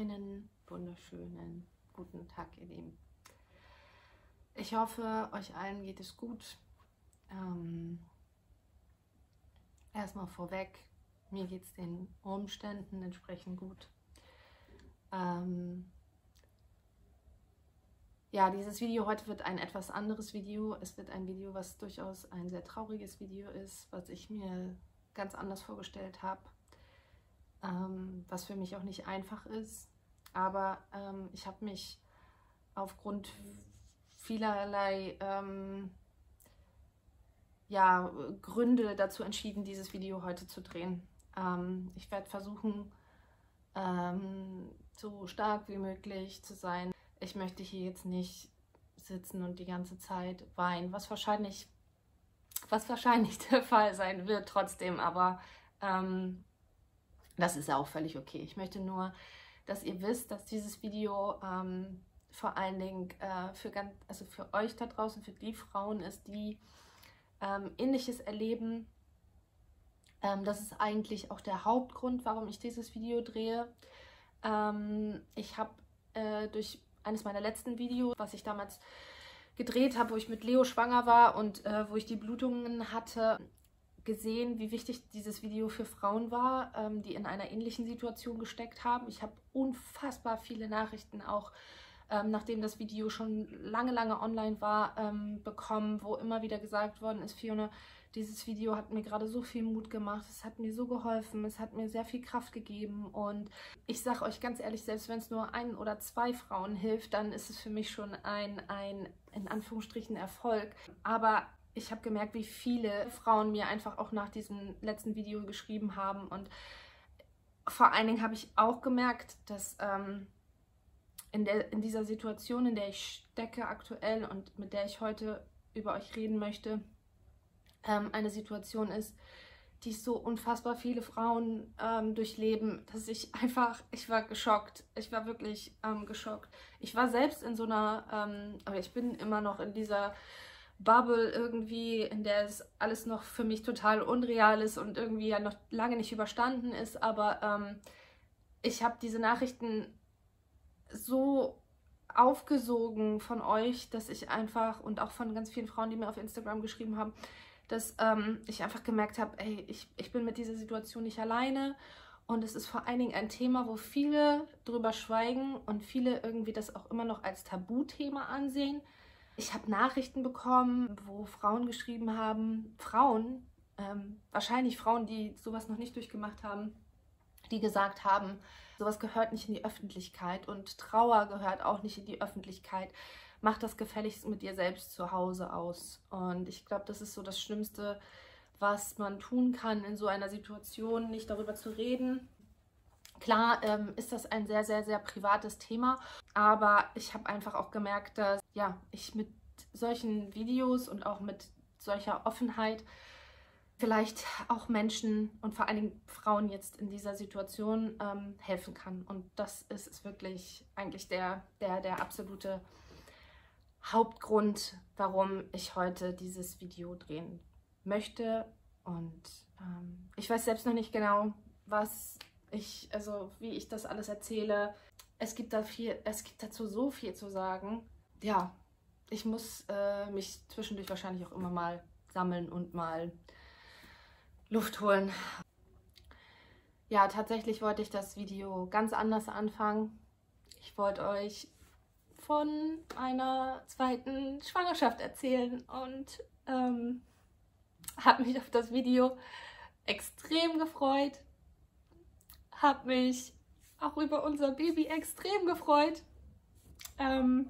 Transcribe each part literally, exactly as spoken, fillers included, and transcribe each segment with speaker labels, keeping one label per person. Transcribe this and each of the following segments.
Speaker 1: Einen wunderschönen guten Tag, ihr Lieben. Ich hoffe, euch allen geht es gut. Ähm, erstmal vorweg, mir geht es den Umständen entsprechend gut. Ähm, ja, dieses Video heute wird ein etwas anderes Video. Es wird ein Video, was durchaus ein sehr trauriges Video ist, was ich mir ganz anders vorgestellt habe. Ähm, was für mich auch nicht einfach ist. Aber ähm, ich habe mich aufgrund vielerlei ähm, ja, Gründe dazu entschieden, dieses Video heute zu drehen. Ähm, ich werde versuchen, ähm, so stark wie möglich zu sein. Ich möchte hier jetzt nicht sitzen und die ganze Zeit weinen, was wahrscheinlich, was wahrscheinlich der Fall sein wird trotzdem, aber ähm, das ist ja auch völlig okay. Ich möchte nur, dass ihr wisst, dass dieses Video ähm, vor allen Dingen äh, für, ganz, also für euch da draußen, für die Frauen ist, die ähm, Ähnliches erleben. Ähm, das ist eigentlich auch der Hauptgrund, warum ich dieses Video drehe. Ähm, ich habe äh, durch eines meiner letzten Videos, was ich damals gedreht habe, wo ich mit Leo schwanger war und äh, wo ich die Blutungen hatte, gesehen, wie wichtig dieses Video für Frauen war, ähm, die in einer ähnlichen Situation gesteckt haben. Ich habe unfassbar viele Nachrichten auch, ähm, nachdem das Video schon lange, lange online war, ähm, bekommen, wo immer wieder gesagt worden ist, Fiona, dieses Video hat mir gerade so viel Mut gemacht, es hat mir so geholfen, es hat mir sehr viel Kraft gegeben und ich sage euch ganz ehrlich, selbst wenn es nur ein oder zwei Frauen hilft, dann ist es für mich schon ein, ein in Anführungsstrichen Erfolg. Aber ich habe gemerkt, wie viele Frauen mir einfach auch nach diesem letzten Video geschrieben haben und vor allen Dingen habe ich auch gemerkt, dass ähm, in, der, in dieser Situation, in der ich stecke aktuell und mit der ich heute über euch reden möchte, ähm, eine Situation ist, die so unfassbar viele Frauen ähm, durchleben, dass ich einfach, ich war geschockt, ich war wirklich ähm, geschockt. Ich war selbst in so einer, ähm, aber ich bin immer noch in dieser Bubble irgendwie, in der es alles noch für mich total unreal ist und irgendwie ja noch lange nicht überstanden ist, aber ähm, ich habe diese Nachrichten so aufgesogen von euch, dass ich einfach, und auch von ganz vielen Frauen, die mir auf Instagram geschrieben haben, dass ähm, ich einfach gemerkt habe, ey, ich, ich bin mit dieser Situation nicht alleine und es ist vor allen Dingen ein Thema, wo viele drüber schweigen und viele irgendwie das auch immer noch als Tabuthema ansehen. Ich habe Nachrichten bekommen, wo Frauen geschrieben haben, Frauen, ähm, wahrscheinlich Frauen, die sowas noch nicht durchgemacht haben, die gesagt haben, sowas gehört nicht in die Öffentlichkeit und Trauer gehört auch nicht in die Öffentlichkeit. Mach das gefälligst mit dir selbst zu Hause aus. Und ich glaube, das ist so das Schlimmste, was man tun kann in so einer Situation, nicht darüber zu reden. Klar ähm, ist das ein sehr, sehr, sehr privates Thema, aber ich habe einfach auch gemerkt, dass ja, ich mit solchen Videos und auch mit solcher Offenheit vielleicht auch Menschen und vor allen Dingen Frauen jetzt in dieser Situation ähm, helfen kann. Und das ist, ist wirklich eigentlich der, der, der absolute Hauptgrund, warum ich heute dieses Video drehen möchte. Und ähm, ich weiß selbst noch nicht genau, was ich, also wie ich das alles erzähle. Es gibt da viel, es gibt dazu so viel zu sagen. Ja, ich muss äh, mich zwischendurch wahrscheinlich auch immer mal sammeln und mal Luft holen. Ja, tatsächlich wollte ich das Video ganz anders anfangen. Ich wollte euch von einer zweiten Schwangerschaft erzählen und ähm, habe mich auf das Video extrem gefreut. Habe mich auch über unser Baby extrem gefreut. Ähm,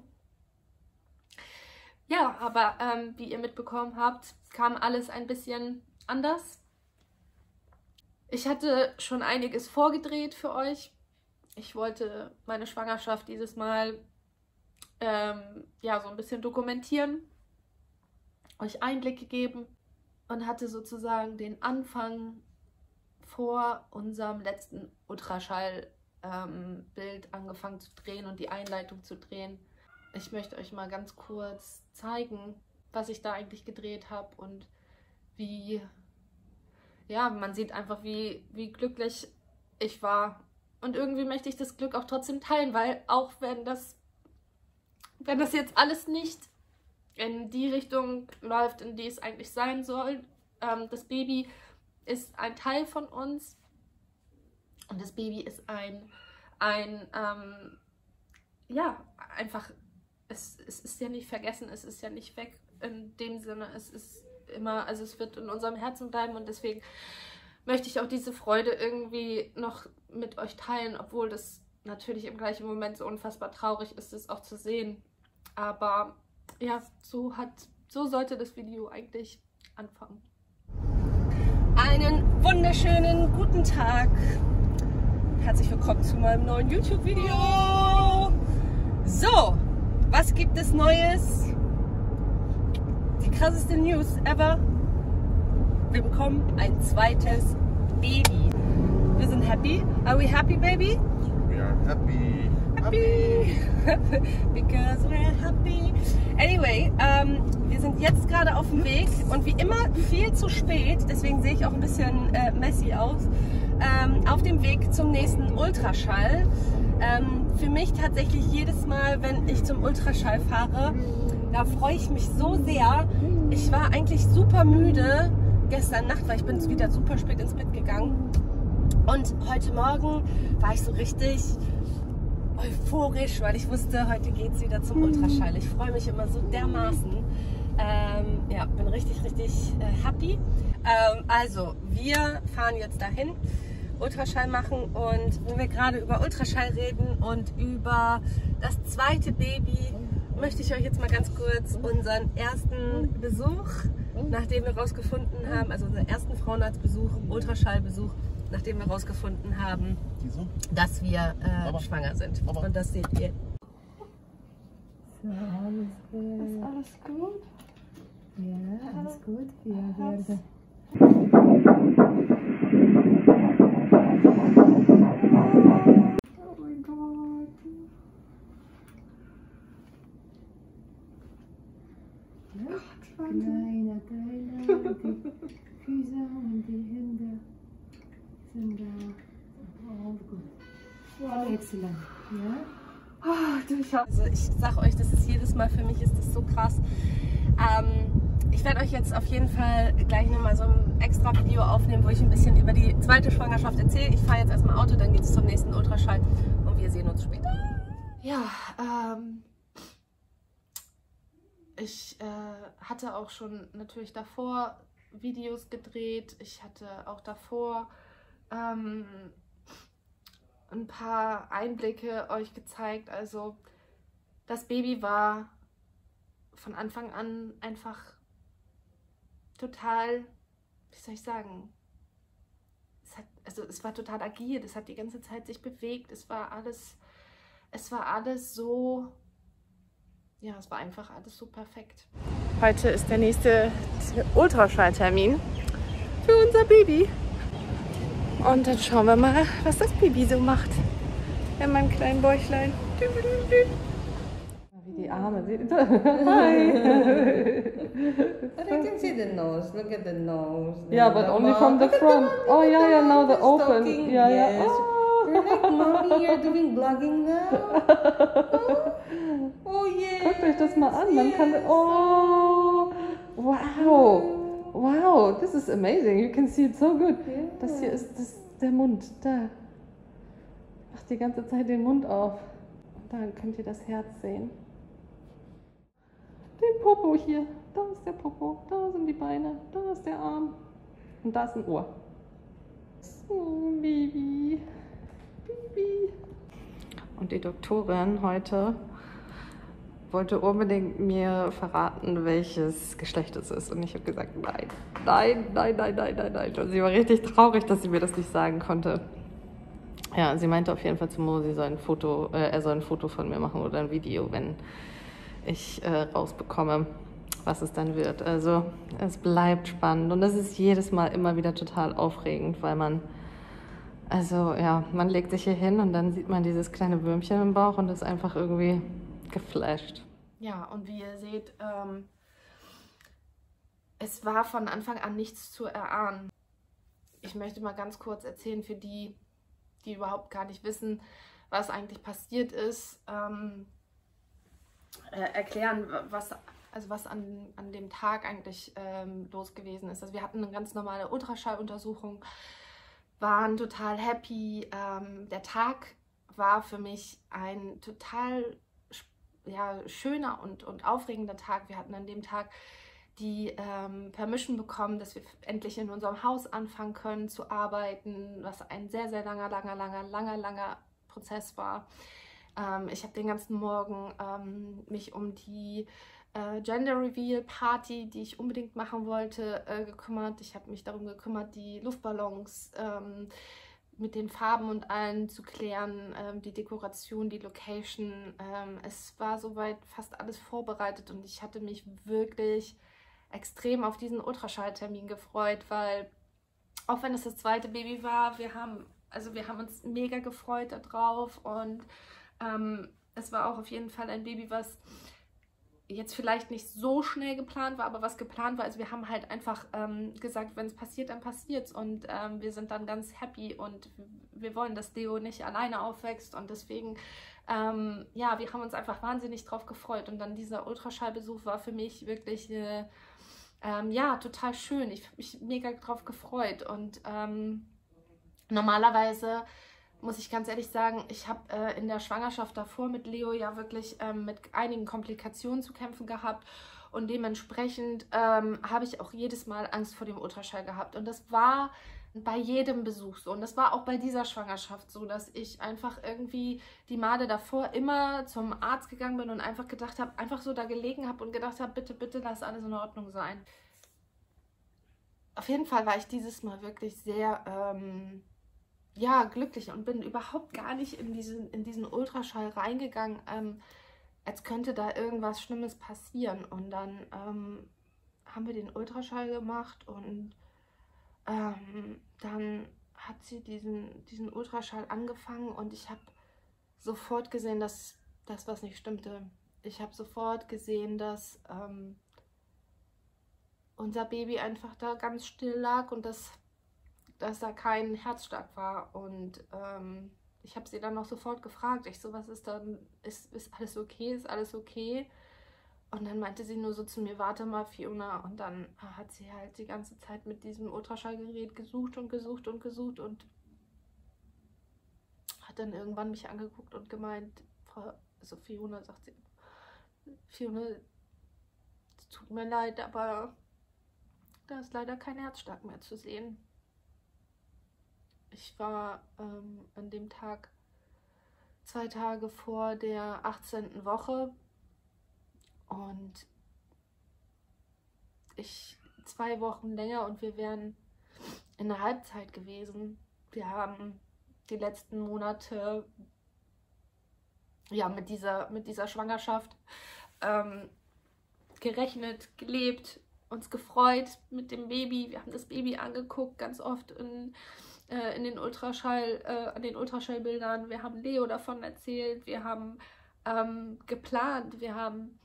Speaker 1: ja, aber ähm, wie ihr mitbekommen habt, kam alles ein bisschen anders. Ich hatte schon einiges vorgedreht für euch. Ich wollte meine Schwangerschaft dieses Mal ähm, ja, so ein bisschen dokumentieren, euch Einblicke geben und hatte sozusagen den Anfang vor unserem letzten Ultraschallbild ähm, angefangen zu drehen und die Einleitung zu drehen. Ich möchte euch mal ganz kurz zeigen, was ich da eigentlich gedreht habe und wie, ja, man sieht einfach, wie, wie glücklich ich war Und irgendwie möchte ich das Glück auch trotzdem teilen, weil auch wenn das, wenn das jetzt alles nicht in die Richtung läuft, in die es eigentlich sein soll, ähm, das Baby ist ein Teil von uns und das Baby ist ein, ein ähm, ja, einfach, es, es ist ja nicht vergessen, es ist ja nicht weg in dem Sinne, es ist immer, also es wird in unserem Herzen bleiben und deswegen möchte ich auch diese Freude irgendwie noch mit euch teilen, obwohl das natürlich im gleichen Moment so unfassbar traurig ist, es auch zu sehen. Aber ja, so hat, so sollte das Video eigentlich anfangen.
Speaker 2: Einen wunderschönen guten Tag. Herzlich willkommen zu meinem neuen YouTube-Video. So, was gibt es Neues? Die krasseste News ever. Wir bekommen ein zweites Baby. Wir sind happy. Are we happy, baby?
Speaker 3: We are happy.
Speaker 2: Happy. Because we're happy. Anyway, ähm, wir sind jetzt gerade auf dem Weg und wie immer viel zu spät, deswegen sehe ich auch ein bisschen äh, messy aus, ähm, auf dem Weg zum nächsten Ultraschall. Ähm, für mich tatsächlich jedes Mal, wenn ich zum Ultraschall fahre, da freue ich mich so sehr. Ich war eigentlich super müde gestern Nacht, weil ich bin wieder super spät ins Bett gegangen. Und heute Morgen war ich so richtig euphorisch, weil ich wusste, heute geht es wieder zum Ultraschall. Ich freue mich immer so dermaßen. Ähm, ja, bin richtig, richtig äh, happy. Ähm, also, wir fahren jetzt dahin, Ultraschall machen und wenn wir gerade über Ultraschall reden und über das zweite Baby, möchte ich euch jetzt mal ganz kurz unseren ersten Besuch, nachdem wir rausgefunden haben, also unseren ersten Frauenarztbesuch, Ultraschallbesuch, nachdem wir rausgefunden haben, dass wir äh, schwanger sind. Und das seht ihr.
Speaker 4: So, alles gut.
Speaker 1: Ist alles gut?
Speaker 4: Ja, alles gut. Wir werden.
Speaker 1: Oh mein Gott.
Speaker 4: Ja, kleiner, kleiner. Die Füße und die Hände sind da. All gut. All excellent. Ja?
Speaker 2: Oh, du, ich also ich sag euch, das ist jedes Mal, für mich ist das so krass. Ähm, ich werde euch jetzt auf jeden Fall gleich nochmal so ein extra Video aufnehmen, wo ich ein bisschen über die zweite Schwangerschaft erzähle. Ich fahre jetzt erstmal Auto, dann geht es zum nächsten Ultraschall und wir sehen uns später.
Speaker 1: Ja, ähm, ich äh, hatte auch schon natürlich davor Videos gedreht. Ich hatte auch davor ähm, ein paar Einblicke euch gezeigt. Also das Baby war von Anfang an einfach total, wie soll ich sagen, es hat, also es war total agil, es hat die ganze Zeit sich bewegt, es war alles, es war alles so, ja, es war einfach alles so perfekt.
Speaker 2: Heute ist der nächste Ultraschalltermin für unser Baby. Und dann schauen wir mal, was das Baby so macht. In meinem kleinen Bäuchlein. Wie die Arme sieht. Hi!
Speaker 5: But I can see the nose. Look at the nose.
Speaker 2: Yeah, but only from the front. Oh, yeah, yeah, now the open.
Speaker 5: Talking.
Speaker 2: Yeah,
Speaker 5: Yes.
Speaker 2: yeah. Oh.
Speaker 5: You're like, Mommy, you're doing vlogging now? Oh, oh yeah.
Speaker 2: Guckt euch das mal an. Man kann. Oh! Wow! Wow, this is amazing. You can see it so good. Das hier ist das, der Mund. Da. Macht die ganze Zeit den Mund auf. Und dann könnt ihr das Herz sehen. Den Popo hier. Da ist der Popo. Da sind die Beine. Da ist der Arm. Und da ist ein Ohr. Oh, Baby. Baby. Und die Doktorin heute wollte unbedingt mir verraten, welches Geschlecht es ist. Und ich habe gesagt, nein, nein, nein, nein, nein, nein, nein. Und sie war richtig traurig, dass sie mir das nicht sagen konnte. Ja, sie meinte auf jeden Fall zu Mo, sie soll ein Foto, äh, er soll ein Foto von mir machen oder ein Video, wenn ich äh, rausbekomme, was es dann wird. Also es bleibt spannend und es ist jedes Mal immer wieder total aufregend, weil man, also ja, man legt sich hier hin und dann sieht man dieses kleine Würmchen im Bauch und ist einfach irgendwie geflasht.
Speaker 1: Ja, und wie ihr seht, ähm, es war von Anfang an nichts zu erahnen. Ich möchte mal ganz kurz erzählen für die, die überhaupt gar nicht wissen, was eigentlich passiert ist, ähm, äh, erklären, was, also was an, an dem Tag eigentlich ähm, los gewesen ist. Also wir hatten eine ganz normale Ultraschalluntersuchung, waren total happy. Ähm, der Tag war für mich ein total ja, schöner und, und aufregender Tag. Wir hatten an dem Tag die ähm, Permission bekommen, dass wir endlich in unserem Haus anfangen können zu arbeiten, was ein sehr, sehr langer, langer, langer, langer, langer Prozess war. Ähm, ich habe den ganzen Morgen ähm, mich um die äh, Gender Reveal Party, die ich unbedingt machen wollte, äh, gekümmert. Ich habe mich darum gekümmert, die Luftballons ähm, mit den Farben und allen zu klären, ähm, die Dekoration, die Location. Ähm, es war soweit fast alles vorbereitet und ich hatte mich wirklich extrem auf diesen Ultraschalltermin gefreut, weil auch wenn es das zweite Baby war, wir haben, also wir haben uns mega gefreut darauf und ähm, es war auch auf jeden Fall ein Baby, was jetzt vielleicht nicht so schnell geplant war, aber was geplant war. Also wir haben halt einfach ähm, gesagt, wenn es passiert, dann passiert's und ähm, wir sind dann ganz happy und wir wollen, dass Leo nicht alleine aufwächst und deswegen, ähm, ja, wir haben uns einfach wahnsinnig drauf gefreut und dann dieser Ultraschallbesuch war für mich wirklich äh, ähm, ja, total schön. Ich habe mich mega drauf gefreut und ähm, normalerweise muss ich ganz ehrlich sagen, ich habe äh, in der Schwangerschaft davor mit Leo ja wirklich ähm, mit einigen Komplikationen zu kämpfen gehabt und dementsprechend ähm, habe ich auch jedes Mal Angst vor dem Ultraschall gehabt und das war bei jedem Besuch so und das war auch bei dieser Schwangerschaft so, dass ich einfach irgendwie die Male davor immer zum Arzt gegangen bin und einfach gedacht habe, einfach so da gelegen habe und gedacht habe, bitte, bitte lass alles in Ordnung sein. Auf jeden Fall war ich dieses Mal wirklich sehr ähm, ja, glücklich und bin überhaupt gar nicht in diesen, in diesen Ultraschall reingegangen, ähm, als könnte da irgendwas Schlimmes passieren. Und dann ähm, haben wir den Ultraschall gemacht und ähm, dann hat sie diesen, diesen Ultraschall angefangen und ich habe sofort gesehen, dass das was nicht stimmte. Ich habe sofort gesehen, dass ähm, unser Baby einfach da ganz still lag und dass, dass da kein Herzschlag war. Und ähm, ich habe sie dann noch sofort gefragt. Ich so, was ist dann? Ist, ist alles okay? Ist alles okay? Und dann meinte sie nur so zu mir, warte mal, Fiona. Und dann hat sie halt die ganze Zeit mit diesem Ultraschallgerät gesucht und gesucht und gesucht und hat dann irgendwann mich angeguckt und gemeint, Frau, also Fiona, sagt sie, Fiona, es tut mir leid, aber da ist leider kein Herzschlag mehr zu sehen. Ich war ähm, an dem Tag zwei Tage vor der achtzehnten Woche und ich zwei Wochen länger und wir wären in der Halbzeit gewesen. Wir haben die letzten Monate ja mit dieser, mit dieser Schwangerschaft ähm, gerechnet, gelebt, uns gefreut mit dem Baby. Wir haben das Baby angeguckt, ganz oft in, äh, in den Ultraschall, äh, an den Ultraschallbildern. Wir haben Leo davon erzählt, wir haben ähm, geplant, wir haben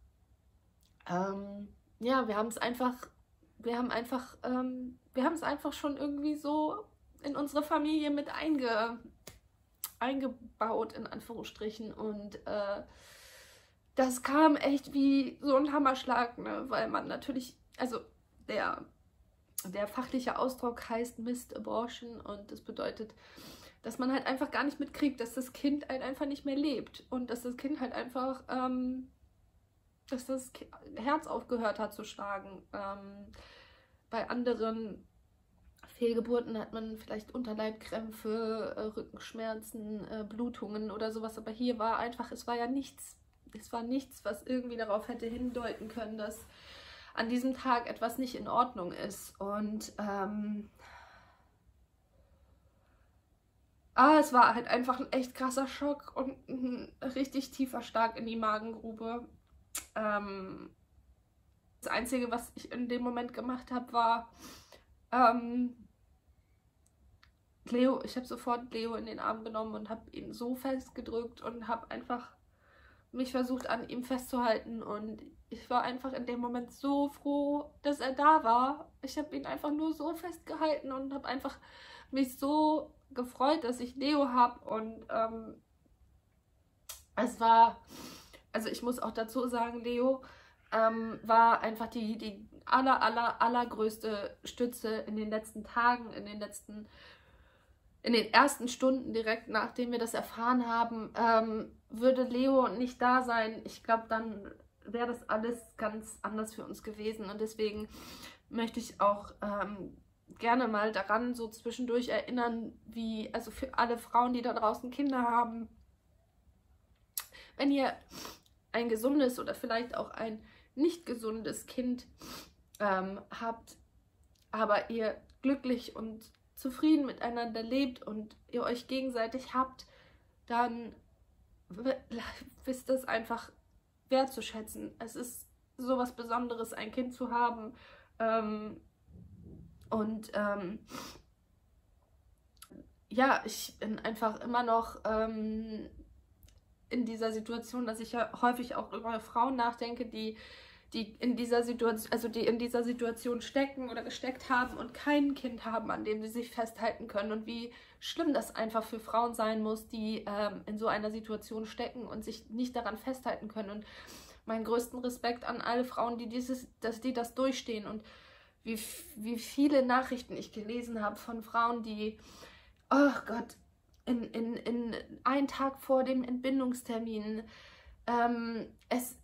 Speaker 1: ähm, ja, wir haben es einfach, wir haben einfach, ähm, wir haben es einfach schon irgendwie so in unsere Familie mit einge, eingebaut, in Anführungsstrichen. Und äh, das kam echt wie so ein Hammerschlag, ne? Weil man natürlich, also der, der fachliche Ausdruck heißt Missed Abortion und das bedeutet, dass man halt einfach gar nicht mitkriegt, dass das Kind halt einfach nicht mehr lebt und dass das Kind halt einfach, ähm, dass das Herz aufgehört hat zu schlagen. Ähm, bei anderen Fehlgeburten hat man vielleicht Unterleibkrämpfe, äh, Rückenschmerzen, äh, Blutungen oder sowas, aber hier war einfach, es war ja nichts, es war nichts, was irgendwie darauf hätte hindeuten können, dass an diesem Tag etwas nicht in Ordnung ist. Und ähm, ah, es war halt einfach ein echt krasser Schock und ein richtig tiefer Schlag in die Magengrube. Ähm, das Einzige, was ich in dem Moment gemacht habe, war ähm, Leo, ich habe sofort Leo in den Arm genommen und habe ihn so festgedrückt und habe einfach mich versucht, an ihm festzuhalten. Und ich war einfach in dem Moment so froh, dass er da war. Ich habe ihn einfach nur so festgehalten und habe einfach mich so gefreut, dass ich Leo habe und ähm, es war, also ich muss auch dazu sagen, Leo ähm, war einfach die, die aller, aller, allergrößte Stütze in den letzten Tagen, in den letzten, in den ersten Stunden direkt nachdem wir das erfahren haben. Ähm, würde Leo nicht da sein, ich glaube, dann wäre das alles ganz anders für uns gewesen und deswegen möchte ich auch ähm, gerne mal daran so zwischendurch erinnern, wie, also für alle Frauen, die da draußen Kinder haben, wenn ihr ein gesundes oder vielleicht auch ein nicht gesundes Kind ähm, habt, aber ihr glücklich und zufrieden miteinander lebt und ihr euch gegenseitig habt, dann wisst es einfach wertzuschätzen. Es ist sowas Besonderes, ein Kind zu haben. Ähm, und ähm, ja, ich bin einfach immer noch ähm, in dieser Situation, dass ich ja häufig auch über Frauen nachdenke, die, die in dieser Situation, also die in dieser Situation stecken oder gesteckt haben und kein Kind haben, an dem sie sich festhalten können und wie schlimm das einfach für Frauen sein muss, die ähm, in so einer Situation stecken und sich nicht daran festhalten können. Und meinen größten Respekt an alle Frauen, die dieses, dass die das durchstehen und wie, wie viele Nachrichten ich gelesen habe von Frauen, die, oh Gott, In, in, in einen Tag vor dem Entbindungstermin ähm, es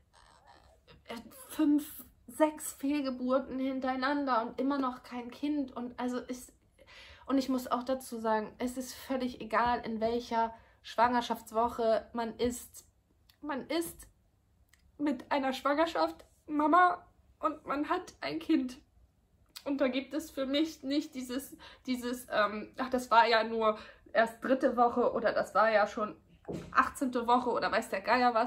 Speaker 1: äh, fünf, sechs Fehlgeburten hintereinander und immer noch kein Kind. Und also ist, und ich muss auch dazu sagen, es ist völlig egal, in welcher Schwangerschaftswoche man ist. Man ist mit einer Schwangerschaft Mama und man hat ein Kind. Und da gibt es für mich nicht dieses, dieses, ähm, ach, das war ja nur erst dritte Woche oder das war ja schon achtzehnte Woche oder weiß der Geier was.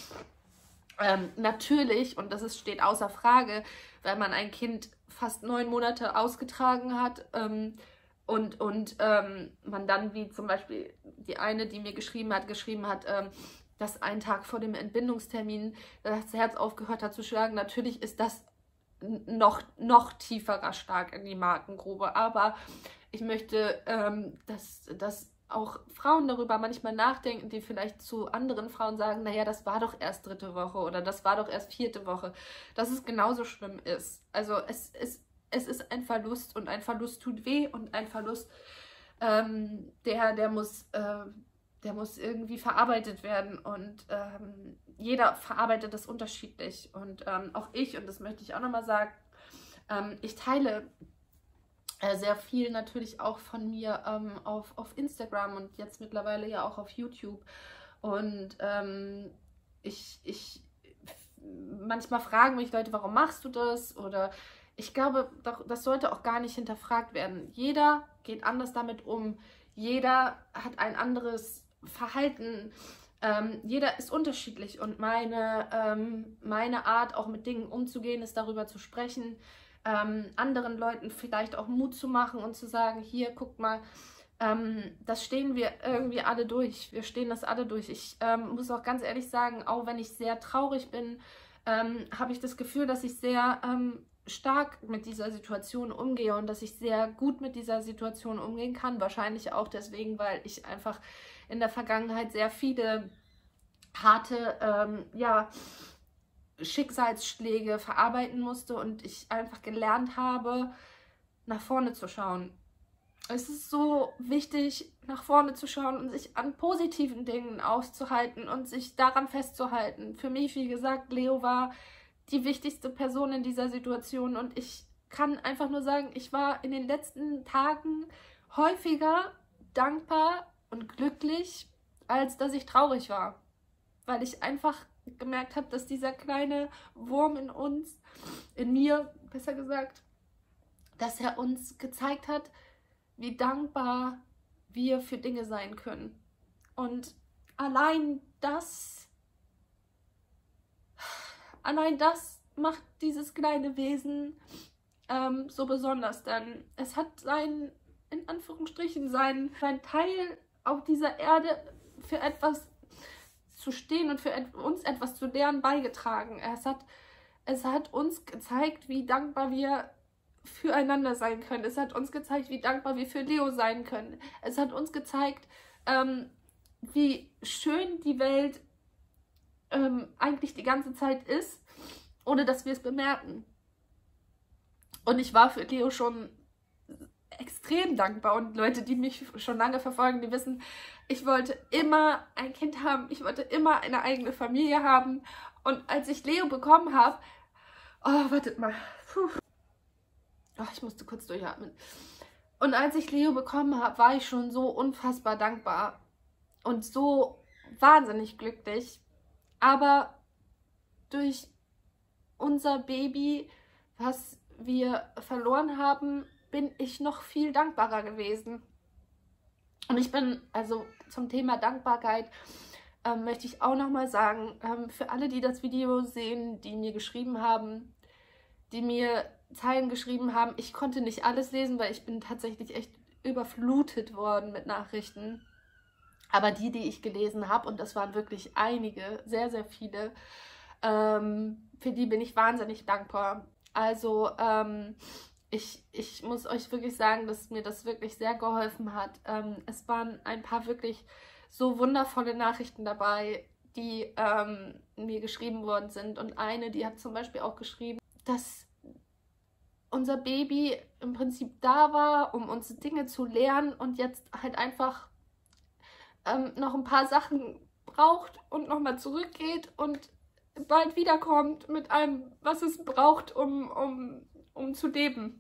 Speaker 1: Ähm, natürlich, und das ist, steht außer Frage, weil man ein Kind fast neun Monate ausgetragen hat ähm, und, und ähm, man dann, wie zum Beispiel die eine, die mir geschrieben hat, geschrieben hat, ähm, dass einen Tag vor dem Entbindungstermin das Herz aufgehört hat zu schlagen. Natürlich ist das noch, noch tieferer Schlag in die Magengrube, aber ich möchte, ähm, dass, dass auch Frauen darüber manchmal nachdenken, die vielleicht zu anderen Frauen sagen, naja, das war doch erst dritte Woche oder das war doch erst vierte Woche, dass es genauso schlimm ist. Also es, es, es ist ein Verlust und ein Verlust tut weh und ein Verlust, ähm, der, der, muss, äh, der muss irgendwie verarbeitet werden und ähm, jeder verarbeitet das unterschiedlich und ähm, auch ich, und das möchte ich auch nochmal sagen, ähm, ich teile sehr viel natürlich auch von mir ähm, auf, auf Instagram und jetzt mittlerweile ja auch auf YouTube. Und ähm, ich, ich manchmal fragen mich Leute, warum machst du das? Oder ich glaube, doch, das sollte auch gar nicht hinterfragt werden. Jeder geht anders damit um. Jeder hat ein anderes Verhalten. Ähm, jeder ist unterschiedlich und meine, ähm, meine Art, auch mit Dingen umzugehen, ist darüber zu sprechen. Ähm, anderen Leuten vielleicht auch Mut zu machen und zu sagen, hier, guckt mal, ähm, das stehen wir irgendwie alle durch. Wir stehen das alle durch. Ich ähm, muss auch ganz ehrlich sagen, auch wenn ich sehr traurig bin, ähm, habe ich das Gefühl, dass ich sehr ähm, stark mit dieser Situation umgehe und dass ich sehr gut mit dieser Situation umgehen kann. Wahrscheinlich auch deswegen, weil ich einfach in der Vergangenheit sehr viele harte, ähm, ja, Schicksalsschläge verarbeiten musste und ich einfach gelernt habe, nach vorne zu schauen. Es ist so wichtig, nach vorne zu schauen und sich an positiven Dingen auszuhalten und sich daran festzuhalten. Für mich, wie gesagt, Leo war die wichtigste Person in dieser Situation und ich kann einfach nur sagen, ich war in den letzten Tagen häufiger dankbar und glücklich, als dass ich traurig war, weil ich einfach gemerkt habe, dass dieser kleine Wurm in uns, in mir besser gesagt, dass er uns gezeigt hat, wie dankbar wir für Dinge sein können. Und allein das, allein das macht dieses kleine Wesen ähm, so besonders, denn es hat seinen, in Anführungsstrichen, seinen, seinen Teil auf dieser Erde für etwas zu stehen und für uns etwas zu lernen beigetragen. Es hat, es hat uns gezeigt, wie dankbar wir füreinander sein können. Es hat uns gezeigt, wie dankbar wir für Leo sein können. Es hat uns gezeigt, ähm, wie schön die Welt ähm, eigentlich die ganze Zeit ist, ohne dass wir es bemerken. Und ich war für Leo schon extrem dankbar. Und Leute, die mich schon lange verfolgen, die wissen, ich wollte immer ein Kind haben. Ich wollte immer eine eigene Familie haben. Und als ich Leo bekommen habe, oh, wartet mal. Puh. Oh, ich musste kurz durchatmen. Und als ich Leo bekommen habe, war ich schon so unfassbar dankbar und so wahnsinnig glücklich. Aber durch unser Baby, was wir verloren haben, bin ich noch viel dankbarer gewesen. Und ich bin, also zum Thema Dankbarkeit, ähm, möchte ich auch nochmal sagen, ähm, für alle, die das Video sehen, die mir geschrieben haben, die mir Zeilen geschrieben haben, ich konnte nicht alles lesen, weil ich bin tatsächlich echt überflutet worden mit Nachrichten. Aber die, die ich gelesen habe, und das waren wirklich einige, sehr, sehr viele, ähm, für die bin ich wahnsinnig dankbar. Also ähm, ich, ich muss euch wirklich sagen, dass mir das wirklich sehr geholfen hat. Ähm, es waren ein paar wirklich so wundervolle Nachrichten dabei, die ähm, mir geschrieben worden sind. Und eine, die hat zum Beispiel auch geschrieben, dass unser Baby im Prinzip da war, um uns Dinge zu lernen und jetzt halt einfach ähm, noch ein paar Sachen braucht und nochmal zurückgeht und bald wiederkommt mit allem, was es braucht, um, um, um zu leben.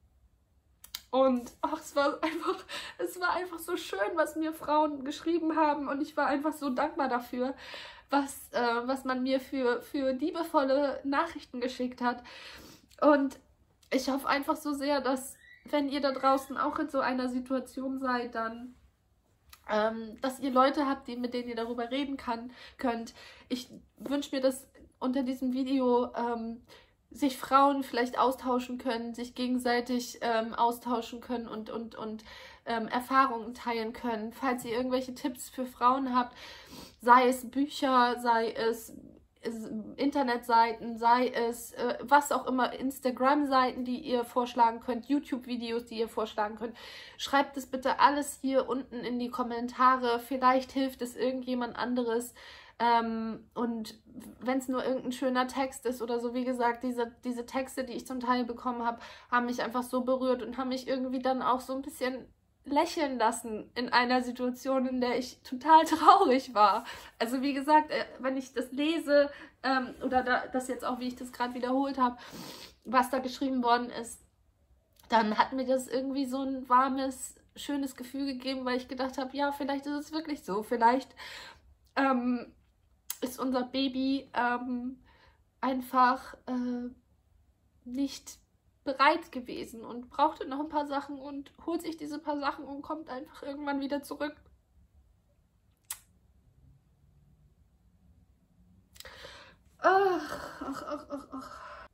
Speaker 1: Und ach, es war einfach, es war einfach so schön, was mir Frauen geschrieben haben, und ich war einfach so dankbar dafür, was, äh, was man mir für, für liebevolle Nachrichten geschickt hat. Und ich hoffe einfach so sehr, dass, wenn ihr da draußen auch in so einer Situation seid, dann, ähm, dass ihr Leute habt, die, mit denen ihr darüber reden kann, könnt. Ich wünsche mir, dass unter diesem Video ähm, sich Frauen vielleicht austauschen können, sich gegenseitig ähm, austauschen können und, und, und ähm, Erfahrungen teilen können. Falls ihr irgendwelche Tipps für Frauen habt, sei es Bücher, sei es Internetseiten, sei es äh, was auch immer, Instagram-Seiten, die ihr vorschlagen könnt, YouTube-Videos, die ihr vorschlagen könnt. Schreibt es bitte alles hier unten in die Kommentare. Vielleicht hilft es irgendjemand anderes. Ähm, und wenn es nur irgendein schöner Text ist oder so, wie gesagt, diese, diese Texte, die ich zum Teil bekommen habe, haben mich einfach so berührt und haben mich irgendwie dann auch so ein bisschen lächeln lassen in einer Situation, in der ich total traurig war. Also wie gesagt, wenn ich das lese, ähm, oder da, das jetzt auch, wie ich das gerade wiederholt habe, was da geschrieben worden ist, dann hat mir das irgendwie so ein warmes, schönes Gefühl gegeben, weil ich gedacht habe, ja, vielleicht ist es wirklich so. Vielleicht ähm, ist unser Baby ähm, einfach äh, nicht bereit gewesen und brauchte noch ein paar Sachen und holt sich diese paar Sachen und kommt einfach irgendwann wieder zurück. Ach, ach, ach, ach, ach.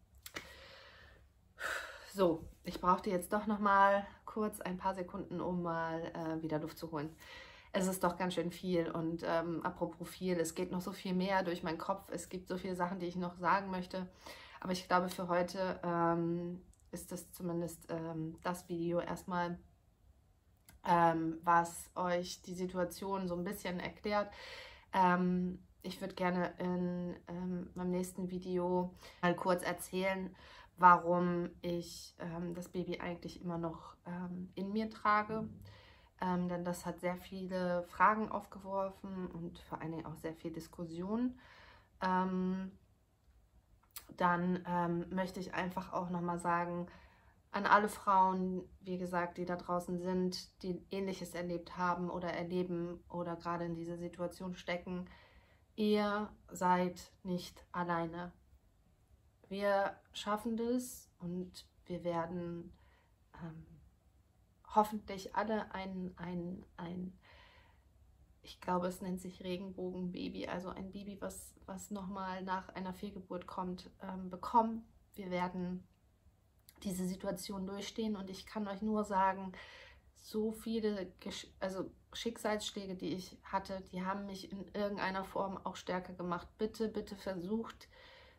Speaker 1: So, ich brauchte jetzt doch noch mal kurz ein paar Sekunden, um mal äh, wieder Luft zu holen. Es ist doch ganz schön viel, und ähm, apropos viel, es geht noch so viel mehr durch meinen Kopf. Es gibt so viele Sachen, die ich noch sagen möchte, aber ich glaube, für heute ähm, ist das zumindest ähm, das Video erstmal, ähm, was euch die Situation so ein bisschen erklärt. Ähm, ich würde gerne in ähm, meinem nächsten Video mal kurz erzählen, warum ich ähm, das Baby eigentlich immer noch ähm, in mir trage. Ähm, denn das hat sehr viele Fragen aufgeworfen und vor allen Dingen auch sehr viel Diskussion. Ähm, Dann ähm, möchte ich einfach auch nochmal sagen, an alle Frauen, wie gesagt, die da draußen sind, die Ähnliches erlebt haben oder erleben oder gerade in dieser Situation stecken, ihr seid nicht alleine. Wir schaffen das, und wir werden ähm, hoffentlich alle ein, ein, ein ich glaube, es nennt sich Regenbogenbaby, also ein Baby, was, was nochmal nach einer Fehlgeburt kommt, ähm, bekommen. Wir werden diese Situation durchstehen, und ich kann euch nur sagen, so viele Gesch also Schicksalsschläge, die ich hatte, die haben mich in irgendeiner Form auch stärker gemacht. Bitte, bitte versucht,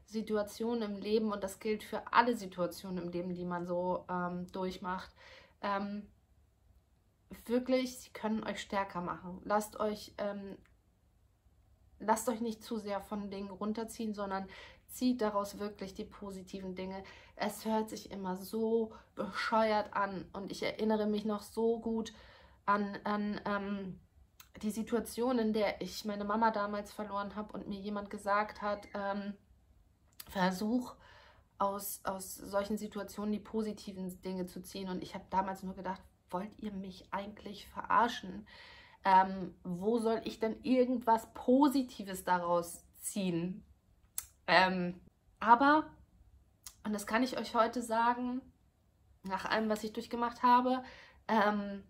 Speaker 1: Situationen im Leben, und das gilt für alle Situationen im Leben, die man so ähm, durchmacht, ähm, wirklich, sie können euch stärker machen. Lasst euch, ähm, lasst euch nicht zu sehr von Dingen runterziehen, sondern zieht daraus wirklich die positiven Dinge. Es hört sich immer so bescheuert an, und ich erinnere mich noch so gut an, an ähm, die Situation, in der ich meine Mama damals verloren habe und mir jemand gesagt hat, ähm, versuch aus, aus solchen Situationen die positiven Dinge zu ziehen. Und ich habe damals nur gedacht, wollt ihr mich eigentlich verarschen? Ähm, wo soll ich denn irgendwas Positives daraus ziehen? Ähm, aber, und das kann ich euch heute sagen, nach allem, was ich durchgemacht habe, ähm,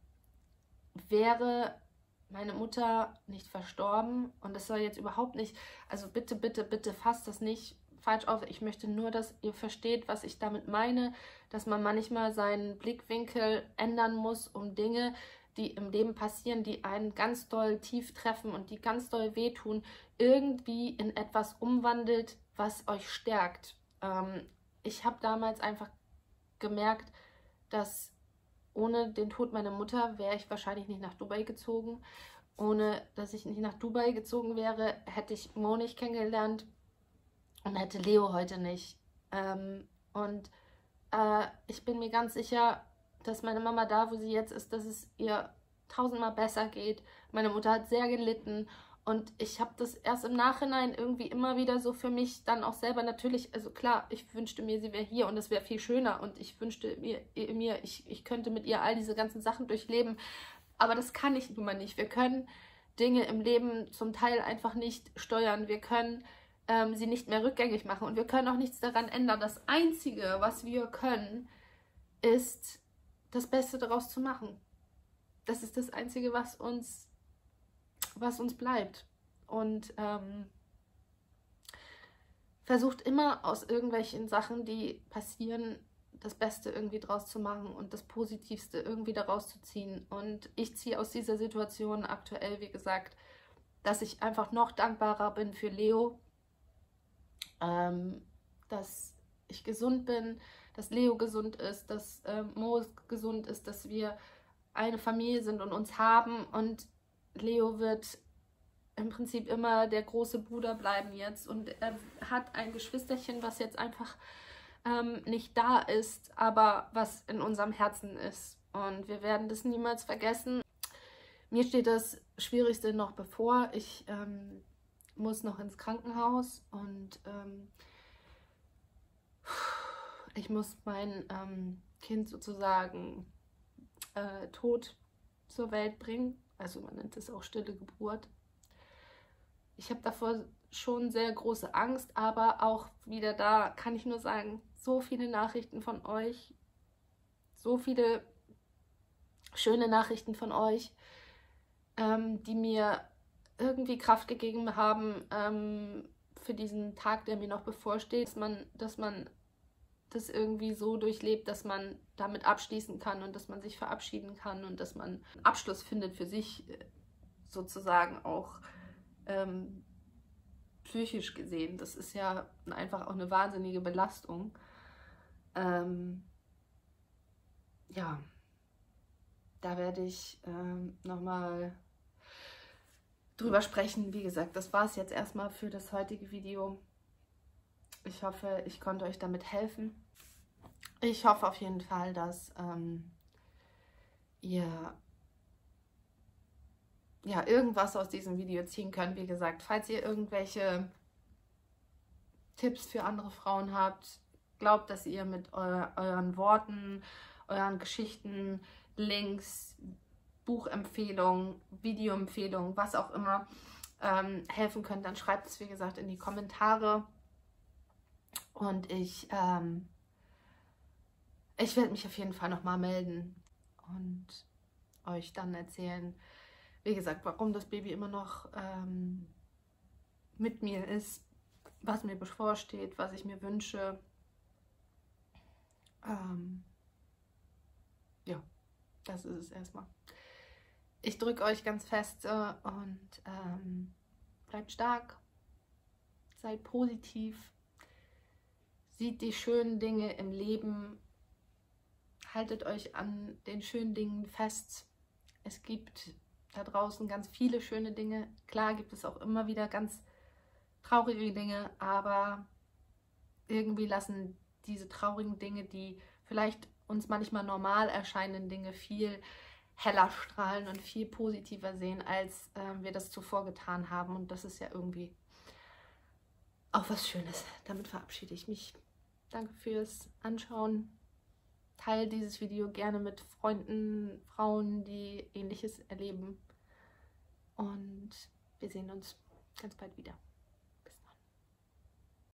Speaker 1: wäre meine Mutter nicht verstorben, und das soll jetzt überhaupt nicht, also bitte, bitte, bitte fasst das nicht falsch auf. Ich möchte nur, dass ihr versteht, was ich damit meine, dass man manchmal seinen Blickwinkel ändern muss, um Dinge, die im Leben passieren, die einen ganz doll tief treffen und die ganz doll wehtun, irgendwie in etwas umwandelt, was euch stärkt. Ähm, ich habe damals einfach gemerkt, dass ohne den Tod meiner Mutter wäre ich wahrscheinlich nicht nach Dubai gezogen. Ohne dass ich nicht nach Dubai gezogen wäre, hätte ich Mo nicht kennengelernt und hätte Leo heute nicht. Ähm, und äh, ich bin mir ganz sicher, dass meine Mama da, wo sie jetzt ist, dass es ihr tausendmal besser geht. Meine Mutter hat sehr gelitten, und ich habe das erst im Nachhinein irgendwie immer wieder so für mich dann auch selber natürlich, also klar, ich wünschte mir, sie wäre hier und es wäre viel schöner, und ich wünschte mir, mir ich, ich könnte mit ihr all diese ganzen Sachen durchleben, aber das kann ich nun mal nicht. Wir können Dinge im Leben zum Teil einfach nicht steuern, wir können ähm, sie nicht mehr rückgängig machen, und wir können auch nichts daran ändern. Das Einzige, was wir können, ist das Beste daraus zu machen. Das ist das Einzige, was uns, was uns bleibt. Und ähm, versucht immer aus irgendwelchen Sachen, die passieren, das Beste irgendwie draus zu machen und das Positivste irgendwie daraus zu ziehen. Und ich ziehe aus dieser Situation aktuell, wie gesagt, dass ich einfach noch dankbarer bin für Leo, ähm, dass ich gesund bin, dass Leo gesund ist, dass äh, Mo gesund ist, dass wir eine Familie sind und uns haben, und Leo wird im Prinzip immer der große Bruder bleiben jetzt, und er hat ein Geschwisterchen, was jetzt einfach ähm, nicht da ist, aber was in unserem Herzen ist, und wir werden das niemals vergessen. Mir steht das Schwierigste noch bevor. Ich ähm, muss noch ins Krankenhaus, und ähm, ich muss mein ähm, Kind sozusagen äh, tot zur Welt bringen. Also man nennt es auch stille Geburt. Ich habe davor schon sehr große Angst, aber auch wieder da kann ich nur sagen, so viele Nachrichten von euch, so viele schöne Nachrichten von euch, ähm, die mir irgendwie Kraft gegeben haben ähm, für diesen Tag, der mir noch bevorsteht, dass man, dass man das irgendwie so durchlebt, dass man damit abschließen kann und dass man sich verabschieden kann und dass man einen Abschluss findet für sich sozusagen auch ähm, psychisch gesehen. Das ist ja einfach auch eine wahnsinnige Belastung. Ähm, ja, da werde ich ähm, nochmal drüber sprechen. Wie gesagt, das war es jetzt erstmal für das heutige Video. Ich hoffe, ich konnte euch damit helfen. Ich hoffe auf jeden Fall, dass ähm, ihr ja, irgendwas aus diesem Video ziehen könnt. Wie gesagt, falls ihr irgendwelche Tipps für andere Frauen habt, glaubt, dass ihr mit eu euren Worten, euren Geschichten, Links, Buchempfehlungen, Videoempfehlungen, was auch immer, ähm, helfen könnt, dann schreibt es, wie gesagt, in die Kommentare. Und ich, ähm, ich werde mich auf jeden Fall nochmal melden und euch dann erzählen, wie gesagt, warum das Baby immer noch ähm, mit mir ist, was mir bevorsteht, was ich mir wünsche. Ähm, ja, das ist es erstmal. Ich drücke euch ganz fest äh, und ähm, bleibt stark, seid positiv Sieht die schönen Dinge im Leben. Haltet euch an den schönen Dingen fest. Es gibt da draußen ganz viele schöne Dinge. Klar gibt es auch immer wieder ganz traurige Dinge, aber irgendwie lassen diese traurigen Dinge, die vielleicht uns manchmal normal erscheinenden Dinge, viel heller strahlen und viel positiver sehen, als äh, wir das zuvor getan haben. Und das ist ja irgendwie auch was Schönes. Damit verabschiede ich mich. Danke fürs Anschauen. Teile dieses Video gerne mit Freunden, Frauen, die Ähnliches erleben. Und wir sehen uns ganz bald wieder.